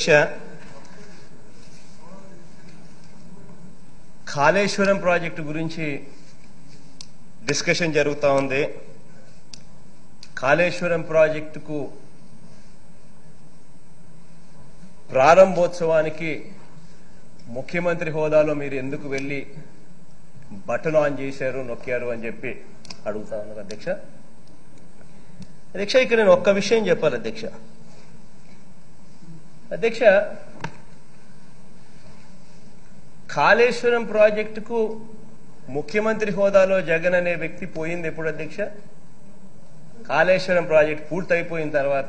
Kaleshwaram project గురించి discussion జరుగుతూ ఉంది. కాళేశ్వరం ప్రాజెక్టుకు ప్రారంభోత్సవానికి ముఖ్యమంత్రి హోదాలో మీరు ఎందుకు వెళ్లి బటన్ ఆన్ చేశారు, నొక్కారు అని చెప్పి అడుగుతా ఉన్నారు అధ్యక్ష. అధ్యక్ష, ఇక్కడ నేను ఒక్క విషయం చెప్పాలి అధ్యక్ష. కాళేశ్వరం ప్రాజెక్టుకు ముఖ్యమంత్రి హోదాలో జగన్ అనే వ్యక్తి పోయింది ఎప్పుడు అధ్యక్ష? కాళేశ్వరం ప్రాజెక్టు పూర్తయిపోయిన తర్వాత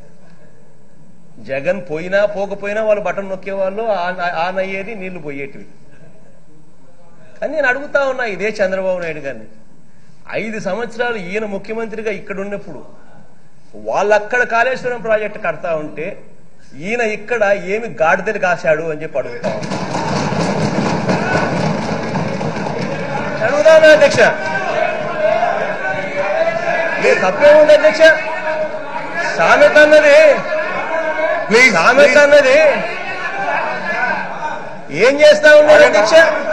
జగన్ పోయినా పోకపోయినా వాళ్ళు బటన్ నొక్కేవాళ్ళు, ఆన్ అయ్యేది, నీళ్లు పోయేటివి. కానీ నేను అడుగుతా ఉన్నా ఇదే చంద్రబాబు నాయుడు గారిని, 5 సంవత్సరాలు ఈయన ముఖ్యమంత్రిగా ఇక్కడ ఉన్నప్పుడు వాళ్ళక్కడ కాళేశ్వరం ప్రాజెక్టు కడతా ఉంటే ఈయన ఇక్కడ ఏమి గాడిదలు కాశాడు అని చెప్పి అడుగుతా ఉన్నా అధ్యక్ష. మీరు తప్పేముంది అధ్యక్ష? సామెత అన్నది ఏం చేస్తా ఉన్నారు అధ్యక్ష?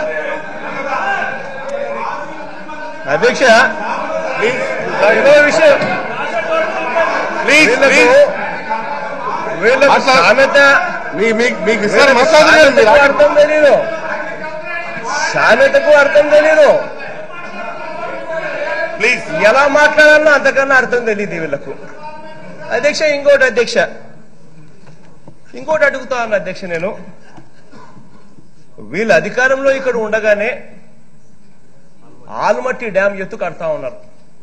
అధ్యక్ష విషయం వీళ్ళకు సామెత అర్థం తెలీదు, సామెతకు అర్థం తెలీదు, ప్లీజ్ ఎలా మాట్లాడాలో అంతకన్నా అర్థం తెలియదు వీళ్ళకు అధ్యక్ష. ఇంకోటి అడుగుతా ఉన్నా అధ్యక్ష, నేను వీళ్ళ అధికారంలో ఇక్కడ ఉండగానే ఆల్మట్టి డ్యామ్ ఎత్తు కడతా ఉన్నారు.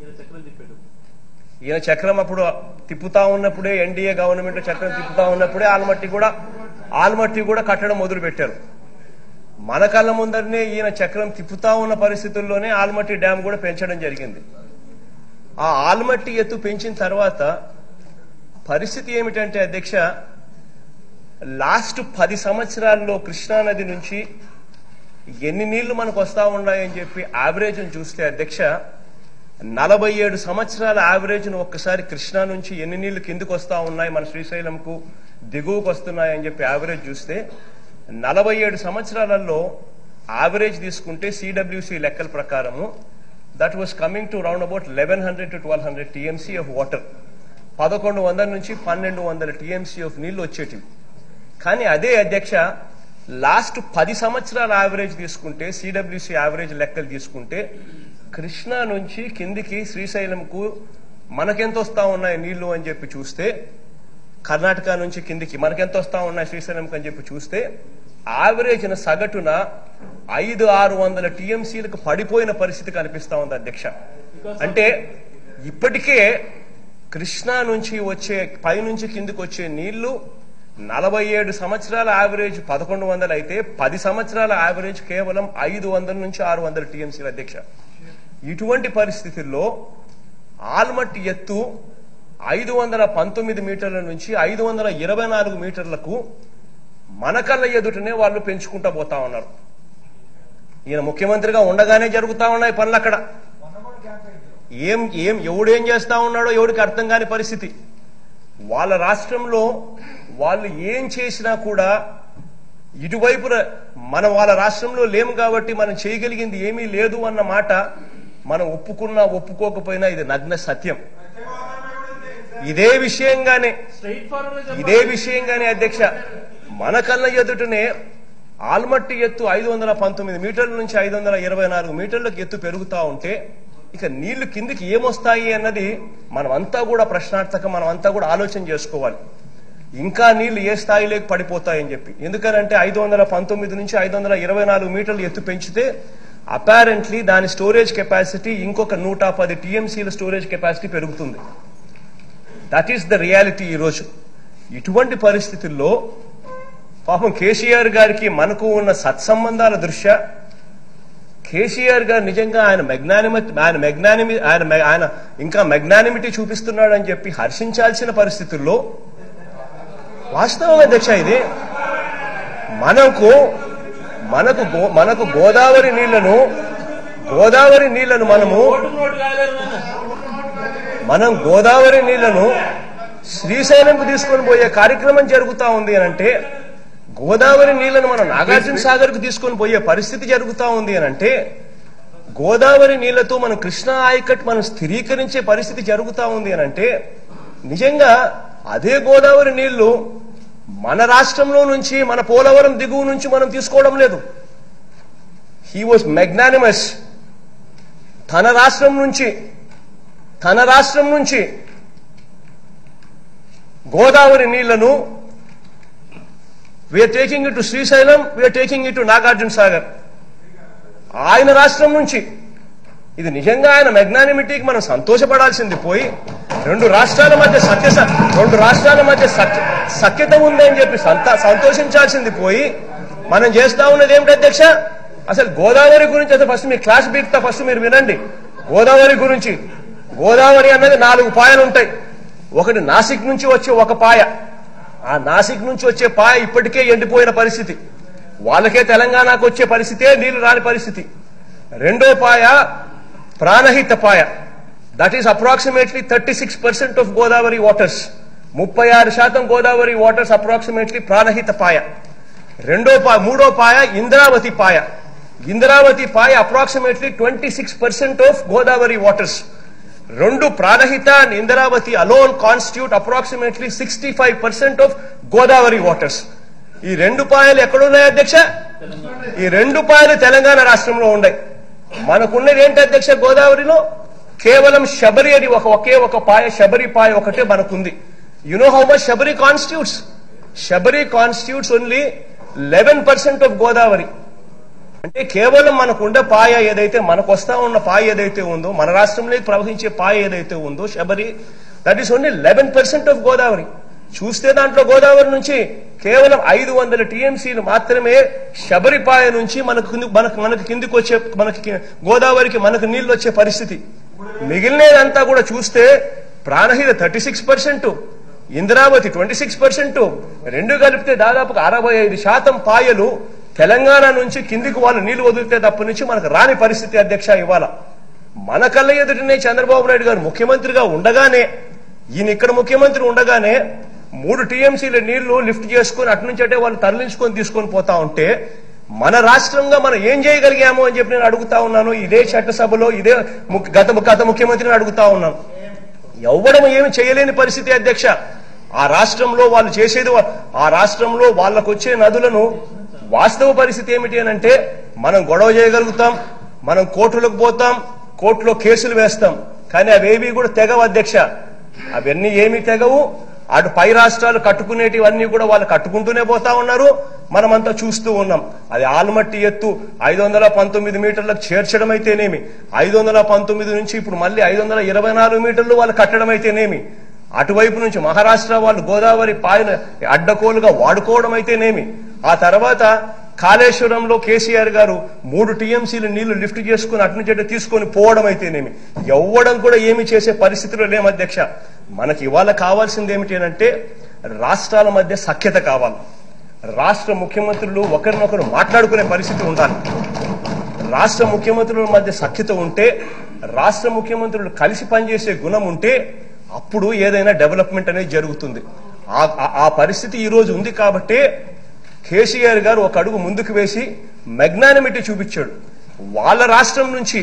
ఈయన చక్రం అప్పుడు తిప్పుతా ఉన్నప్పుడే, ఎన్డీఏ గవర్నమెంట్ చక్రం తిప్పుతా ఉన్నప్పుడే ఆల్మట్టి కూడా కట్టడం మొదలు పెట్టారు. మన కళ్ళ ముందరనే ఈయన చక్రం తిప్పుతా ఉన్న పరిస్థితుల్లోనే ఆల్మట్టి డ్యామ్ కూడా పెంచడం జరిగింది. ఆ ఆల్మట్టి ఎత్తు పెంచిన తర్వాత పరిస్థితి ఏమిటంటే అధ్యక్ష, లాస్ట్ 10 సంవత్సరాల్లో కృష్ణానది నుంచి ఎన్ని నీళ్లు మనకు వస్తా ఉన్నాయని చెప్పి యావరేజ్ చూస్తే అధ్యక్ష, 47 సంవత్సరాల యావరేజ్ ను ఒక్కసారి కృష్ణా నుంచి ఎన్ని నీళ్లు కిందకు వస్తా ఉన్నాయి, మన శ్రీశైలంకు దిగువకు వస్తున్నాయని చెప్పి యావరేజ్ చూస్తే 47 సంవత్సరాలలో యావరేజ్ తీసుకుంటే సిడబ్ల్యూసి లెక్కల ప్రకారము that was coming to round about 1100 to 1200 TMC of water. 1100 నుంచి 1200 టీఎంసీ ఆఫ్ నీళ్లు వచ్చేటివి. కానీ అదే అధ్యక్ష లాస్ట్ 10 సంవత్సరాల యావరేజ్ తీసుకుంటే, సిడబ్ల్యూసి యావరేజ్ లెక్కలు తీసుకుంటే కృష్ణా నుంచి కిందికి శ్రీశైలంకు మనకెంత వస్తా ఉన్నాయి నీళ్లు అని చెప్పి చూస్తే, కర్ణాటక నుంచి కిందికి మనకెంత వస్తా ఉన్నాయి శ్రీశైలంకి అని చెప్పి చూస్తే యావరేజ్ సగటున 500-600 టీఎంసీలకు పడిపోయిన పరిస్థితి కనిపిస్తా ఉంది అధ్యక్ష. అంటే ఇప్పటికే కృష్ణా నుంచి వచ్చే, పైనుంచి కిందికి వచ్చే నీళ్లు 47 సంవత్సరాల యావరేజ్ 1100 అయితే 10 సంవత్సరాల యావరేజ్ కేవలం 500 నుంచి 600 టీఎంసీల అధ్యక్ష. ఇటువంటి పరిస్థితుల్లో ఆల్మట్టి ఎత్తు 519 మీటర్ల నుంచి 524 మీటర్లకు మన కళ్ళ ఎదుటనే వాళ్ళు పెంచుకుంటా పోతా ఉన్నారు. ఈయన ముఖ్యమంత్రిగా ఉండగానే జరుగుతా ఉన్నాయి పనులు అక్కడ. ఎవడేం చేస్తా ఉన్నాడో ఎవడికి అర్థం కాని పరిస్థితి. వాళ్ళ రాష్ట్రంలో వాళ్ళు ఏం చేసినా కూడా ఇటువైపు మనం వాళ్ళ రాష్ట్రంలో లేము కాబట్టి మనం చేయగలిగింది ఏమీ లేదు అన్న మాట మనం ఒప్పుకున్నా ఒప్పుకోకపోయినా ఇది నగ్న సత్యం. ఇదే విషయంగానే అధ్యక్ష మన కళ్ళ ఎదుటనే ఆల్మట్టి ఎత్తు 519 మీటర్ల నుంచి 524 మీటర్లకు ఎత్తు పెరుగుతా ఉంటే ఇక నీళ్లు కిందికి ఏమొస్తాయి అన్నది మనమంతా కూడా ప్రశ్నార్థకం, మనమంతా కూడా ఆలోచన చేసుకోవాలి. ఇంకా నీళ్లు ఏ స్థాయిలోకి పడిపోతాయని చెప్పి. ఎందుకనంటే 519 నుంచి 524 మీటర్లు ఎత్తు పెంచితే అపారెంట్లీ దాని స్టోరేజ్ కెపాసిటీ ఇంకొక 110 టీఎంసీల స్టోరేజ్ కెపాసిటీ పెరుగుతుంది. దట్ ఈస్ ద రియాలిటీ ఈరోజు. ఇటువంటి పరిస్థితుల్లో పాపం కేసీఆర్ గారికి మనకు ఉన్న సత్సంబంధాల దృష్ట్యా కేసీఆర్ గారు నిజంగా ఆయన ఇంకా మెగ్నానిమిటీ చూపిస్తున్నాడు అని చెప్పి హర్షించాల్సిన పరిస్థితుల్లో వాస్తవం అధ్యక్ష ఇది మనకు గోదావరి నీళ్లను మనం గోదావరి నీళ్లను శ్రీశైలంకు తీసుకొని పోయే కార్యక్రమం జరుగుతా ఉంది అంటే, గోదావరి నీళ్లను మనం నాగార్జున సాగర్ కు తీసుకొని పోయే పరిస్థితి జరుగుతా ఉంది అంటే, గోదావరి నీళ్లతో మనం కృష్ణా ఆయకట్ మనం స్థిరీకరించే పరిస్థితి జరుగుతా ఉంది అంటే, నిజంగా అదే గోదావరి నీళ్లు మన రాష్ట్రంలో నుంచి, మన పోలవరం దిగువ నుంచి మనం తీసుకోవడం లేదు. He was magnanimous. తన రాష్ట్రం నుంచి గోదావరి నీళ్లను we are taking it to Srisailam, we are taking it to Nagarjuna Sagar. ఆయన రాష్ట్రం నుంచి. ఇది నిజంగా ఆయన మెగ్నానిమిటీకి మనం సంతోషపడాల్సింది పోయి, రెండు రాష్ట్రాల మధ్య సఖ్యత ఉందని చెప్పి సంతోషించాల్సింది పోయి, మనం చేస్తా ఉన్నది ఏమిటి అధ్యక్ష? అసలు గోదావరి గురించి అసలు ఫస్ట్ మీ క్లాస్ బీక్తా, ఫస్ట్ మీరు వినండి. గోదావరి గురించి, గోదావరి అన్నది 4 పాయలు ఉంటాయి. ఒకటి నాసిక్ నుంచి వచ్చే ఒక పాయ, ఆ నాసిక్ నుంచి వచ్చే పాయ ఇప్పటికే ఎండిపోయిన పరిస్థితి, వాళ్ళకే తెలంగాణకు వచ్చే పరిస్థితే నీళ్లు రాని పరిస్థితి. రెండో పాయ ప్రాణహిత పాయ, that is approximately 36% of Godavari waters. 36% Godavari waters approximately Pranahita పాయ. మూడో పాయ ఇంద్రావతి పాయ. ఇంద్రావతి పాయ అప్రాక్సిమేట్లీ 26% ఆఫ్ గోదావరి వాటర్స్. రెండు Pranahita and Indravati alone constitute approximately 65% of Godavari waters. ఈ రెండు పాయలు ఎక్కడున్నాయి అధ్యక్ష? ఈ రెండు పాయలు తెలంగాణ రాష్ట్రంలో ఉన్నాయి. మనకున్నది ఏంటి అధ్యక్ష? గోదావరిలో కేవలం శబరి అని ఒకే ఒక పాయ, శబరి పాయ ఒకటే మనకుంది. You know how much Sabari constitutes? Sabari constitutes only 11% of Godavari. అంటే కేవలం మనకుండే పాయ ఏదైతే, మనకు వస్తా ఉన్న పాయ ఏదైతే ఉందో, మన రాష్ట్రంలో ప్రవహించే పాయ ఏదైతే ఉందో Sabari, that is only 11% of Godavari. చూస్తే దాంట్లో గోదావరి నుంచి కేవలం 500 టీఎంసీలు మాత్రమే శబరి పాయ నుంచి మనకు కిందికి వచ్చే, గోదావరికి మనకు నీళ్లు వచ్చే పరిస్థితి. మిగిలినదంతా కూడా చూస్తే ప్రాణహిత 36%, ఇంద్రావతి 26%, రెండు కలిపితే దాదాపుగా 65% పాయలు తెలంగాణ నుంచి కిందికి వాళ్ళు నీళ్లు వదిలితే తప్ప నుంచి మనకు రాని పరిస్థితి అధ్యక్ష. ఇవాళ మన కళ్ళ ఎదుటనే చంద్రబాబు నాయుడు గారు ముఖ్యమంత్రిగా ఉండగానే, ఈయన ఇక్కడ ముఖ్యమంత్రి ఉండగానే 3 టీఎంసీల నీళ్లు లిఫ్ట్ చేసుకుని అటు నుంచి అంటే వాళ్ళు తరలించుకొని తీసుకొని పోతా ఉంటే, మన రాష్ట్రంగా మనం ఏం చేయగలిగాము అని చెప్పి నేను అడుగుతా ఉన్నాను. ఇదే చట్టసభలో ఇదే గత ముఖ్యమంత్రిని అడుగుతా ఉన్నాను. ఎవ్వడం ఏమి చేయలేని పరిస్థితి అధ్యక్ష. ఆ రాష్ట్రంలో వాళ్ళు చేసేది, ఆ రాష్ట్రంలో వాళ్ళకు వచ్చే నదులను వాస్తవ పరిస్థితి ఏమిటి అని అంటే, మనం గొడవ చేయగలుగుతాం, మనం కోర్టులకు పోతాం, కోర్టులో కేసులు వేస్తాం, కానీ అవేవి కూడా తెగవు అధ్యక్ష. అవన్నీ ఏమీ తెగవు. అటు పై రాష్ట్రాలు కట్టుకునేటివన్నీ కూడా వాళ్ళు కట్టుకుంటూనే పోతా ఉన్నారు, మనమంతా చూస్తూ ఉన్నాం. అది ఆల్మట్టి ఎత్తు 519 మీటర్లకు చేర్చడం అయితేనేమి, 519 నుంచి ఇప్పుడు మళ్ళీ 524 మీటర్లు వాళ్ళు కట్టడం అయితేనేమి, అటువైపు నుంచి మహారాష్ట్ర వాళ్ళు గోదావరి పాయను అడ్డకోలుగా వాడుకోవడం అయితేనేమి, ఆ తర్వాత కాళేశ్వరంలో కేసీఆర్ గారు 3 టీఎంసీలు నీళ్లు లిఫ్ట్ చేసుకుని అటు నుంచి తీసుకొని పోవడం అయితేనేమి, ఎవ్వడం కూడా ఏమి చేసే పరిస్థితిలో లేము అధ్యక్ష. మనకి ఇవాళ కావాల్సింది ఏమిటి అంటే, రాష్ట్రాల మధ్య సఖ్యత కావాలి. రాష్ట్ర ముఖ్యమంత్రులు ఒకరినొకరు మాట్లాడుకునే పరిస్థితి ఉండాలి. రాష్ట్ర ముఖ్యమంత్రుల మధ్య సఖ్యత ఉంటే, రాష్ట్ర ముఖ్యమంత్రులు కలిసి పనిచేసే గుణం ఉంటే, అప్పుడు ఏదైనా డెవలప్మెంట్ అనేది జరుగుతుంది. ఆ పరిస్థితి ఈ రోజు ఉంది కాబట్టి కేసీఆర్ గారు ఒక అడుగు ముందుకు వేసి మెగ్నానిమిటీ చూపించాడు. వాళ్ళ రాష్ట్రం నుంచి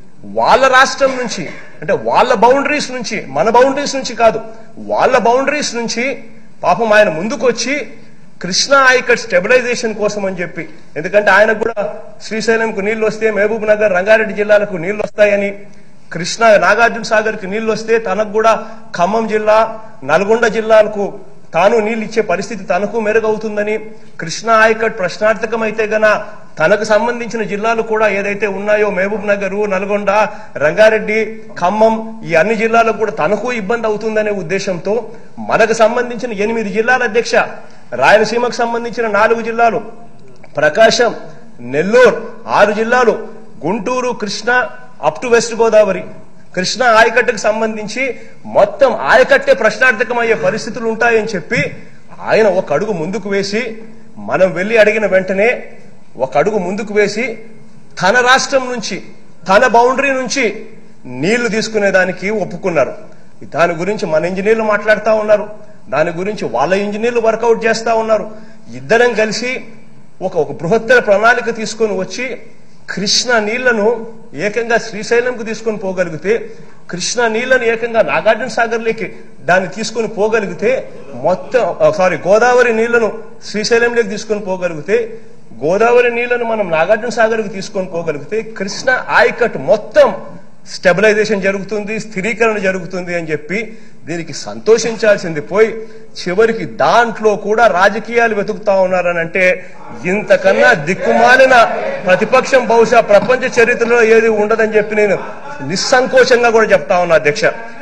అంటే వాళ్ళ బౌండరీస్ నుంచి, మన బౌండరీస్ నుంచి కాదు, వాళ్ళ బౌండరీస్ నుంచి పాపం ఆయన ముందుకు వచ్చి కృష్ణా ఆయకట్ స్టెబిలైజేషన్ కోసం అని చెప్పి, ఎందుకంటే ఆయనకు కూడా శ్రీశైలంకు నీళ్లు వస్తే మహబూబ్ నగర్, రంగారెడ్డి జిల్లాలకు నీళ్లు వస్తాయని, కృష్ణా నాగార్జున సాగర్ కి నీళ్లు వస్తే తనకు కూడా ఖమ్మం జిల్లా, నల్గొండ జిల్లాలకు తాను నీళ్ళు ఇచ్చే పరిస్థితి తనకు మెరుగవుతుందని, కృష్ణా ఆయకట్ ప్రశ్నార్థకమైతే గన తనకు సంబంధించిన జిల్లాలు కూడా ఏదైతే ఉన్నాయో మహబూబ్ నగర్, నల్గొండ, రంగారెడ్డి, ఖమ్మం, ఈ అన్ని జిల్లాలకు కూడా తనకు ఇబ్బంది అవుతుందనే ఉద్దేశంతో మనకు సంబంధించిన 8 జిల్లాల అధ్యక్ష, రాయలసీమకు సంబంధించిన 4 జిల్లాలు, ప్రకాశం, నెల్లూరు 6 జిల్లాలు, Guntur, Krishna up to West Godavari, Krishna ఆయకట్టుకు సంబంధించి మొత్తం ఆయకట్టే ప్రశ్నార్థకమయ్యే పరిస్థితులు ఉంటాయని చెప్పి ఆయన ఒక అడుగు ముందుకు వేసి, మనం వెళ్లి అడిగిన వెంటనే ఒక అడుగు ముందుకు వేసి తన రాష్ట్రం నుంచి, తన బౌండరీ నుంచి నీళ్లు తీసుకునేదానికి ఒప్పుకున్నారు. దాని గురించి మన ఇంజనీర్లు మాట్లాడుతూ ఉన్నారు, దాని గురించి వాళ్ళ ఇంజనీర్లు వర్కౌట్ చేస్తూ ఉన్నారు. ఇద్దరం కలిసి ఒక బృహత్తర ప్రణాళిక తీసుకొని వచ్చి కృష్ణా నీళ్లను ఏకంగా శ్రీశైలంకు తీసుకొని పోగలిగితే, కృష్ణా నీళ్లను ఏకంగా నాగార్జున సాగర్లోకి దాన్ని తీసుకొని పోగలిగితే, గోదావరి నీళ్లను శ్రీశైలంలోకి తీసుకొని పోగలిగితే, గోదావరి నీళ్లను మనం నాగార్జున సాగర్కు తీసుకొని పోగలిగితే కృష్ణ ఆయకట్టు మొత్తం స్టెబిలైజేషన్ జరుగుతుంది, స్థిరీకరణ జరుగుతుంది అని చెప్పి దీనికి సంతోషించాల్సింది పోయి చివరికి దాంట్లో కూడా రాజకీయాలు వెతుకుతా ఉన్నారని అంటే ఇంతకన్నా దిక్కుమాలిన ప్రతిపక్షం బహుశా ప్రపంచ చరిత్రలో ఏది ఉండదని చెప్పి నేను నిస్సంకోచంగా కూడా చెప్తా ఉన్నా అధ్యక్ష.